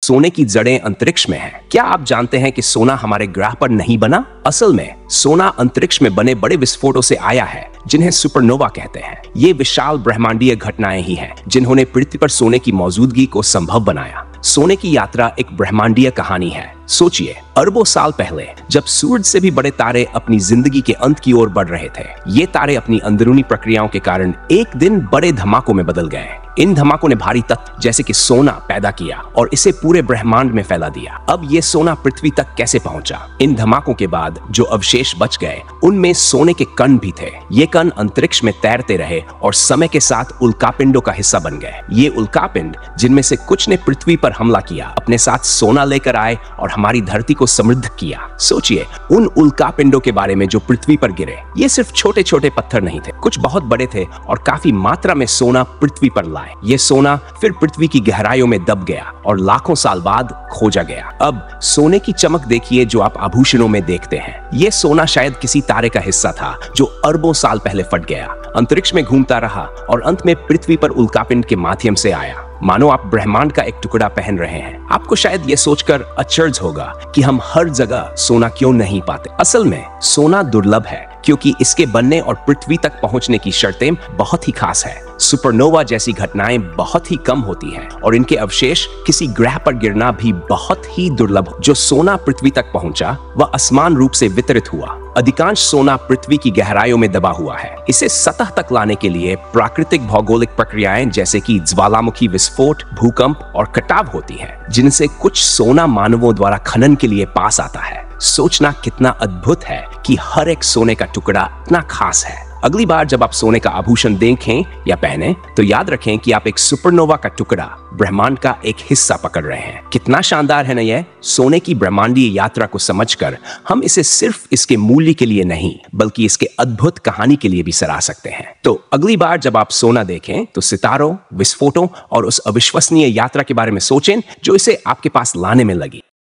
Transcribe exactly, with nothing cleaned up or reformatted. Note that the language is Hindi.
सोने की जड़ें अंतरिक्ष में हैं। क्या आप जानते हैं कि सोना हमारे ग्रह पर नहीं बना? असल में सोना अंतरिक्ष में बने बड़े विस्फोटों से आया है, जिन्हें सुपरनोवा कहते हैं। ये विशाल ब्रह्मांडीय घटनाएं ही हैं जिन्होंने पृथ्वी पर सोने की मौजूदगी को संभव बनाया। सोने की यात्रा एक ब्रह्मांडीय कहानी है। सोचिए, अरबों साल पहले जब सूरज से भी बड़े तारे अपनी जिंदगी के अंत की ओर बढ़ रहे थे, ये तारे अपनी अंदरूनी प्रक्रियाओं के कारण एक दिन बड़े धमाकों में बदल गए। इन धमाकों ने भारी तत्व जैसे कि सोना पैदा किया और इसे पूरे ब्रह्मांड में फैला दिया। अब ये सोना पृथ्वी तक कैसे पहुंचा? इन धमाकों के बाद जो अवशेष बच गए उनमें सोने के कण भी थे। ये कण अंतरिक्ष में तैरते रहे और समय के साथ उल्कापिंडों का हिस्सा बन गए। ये उल्कापिंड, जिनमें से कुछ ने पृथ्वी पर हमला किया, अपने साथ सोना लेकर आए और हमारी धरती को समृद्ध किया। सोचिए, उन उल्कापिंडों के बारे में जो पृथ्वी पर गिरे। ये सिर्फ छोटे छोटे पत्थर नहीं थे, कुछ बहुत बड़े थे और काफी मात्रा में सोना पृथ्वी पर लाए। ये सोना फिर पृथ्वी की गहराइयों में दब गया और लाखों साल बाद खोजा गया। अब सोने की चमक देखिए जो आप आभूषणों में देखते हैं। ये सोना शायद किसी तारे का हिस्सा था जो अरबों साल पहले फट गया, अंतरिक्ष में घूमता रहा और अंत में पृथ्वी पर उल्कापिंड के माध्यम से आया। मानो आप ब्रह्मांड का एक टुकड़ा पहन रहे हैं। आपको शायद ये सोचकर आश्चर्य होगा कि हम हर जगह सोना क्यों नहीं पाते। असल में सोना दुर्लभ है क्योंकि इसके बनने और पृथ्वी तक पहुंचने की शर्तें बहुत ही खास है। सुपरनोवा जैसी घटनाएं बहुत ही कम होती हैं और इनके अवशेष किसी ग्रह पर गिरना भी बहुत ही दुर्लभ। जो सोना पृथ्वी तक पहुंचा वह असमान रूप से वितरित हुआ। अधिकांश सोना पृथ्वी की गहराइयों में दबा हुआ है। इसे सतह तक लाने के लिए प्राकृतिक भौगोलिक प्रक्रियाएं जैसे कि ज्वालामुखी विस्फोट, भूकंप और कटाव होती हैं, जिनसे कुछ सोना मानवों द्वारा खनन के लिए पास आता है। सोचना कितना अद्भुत है कि हर एक सोने का टुकड़ा इतना खास है। अगली बार जब आप सोने का आभूषण देखें या पहने तो याद रखें कि आप एक सुपरनोवा का टुकड़ा, ब्रह्मांड का एक हिस्सा पकड़ रहे हैं। कितना शानदार है ना यह? सोने की ब्रह्मांडीय यात्रा को समझकर हम इसे सिर्फ इसके मूल्य के लिए नहीं बल्कि इसके अद्भुत कहानी के लिए भी सराह सकते हैं। तो अगली बार जब आप सोना देखें तो सितारों, विस्फोटों और उस अविश्वसनीय यात्रा के बारे में सोचें जो इसे आपके पास लाने में लगी।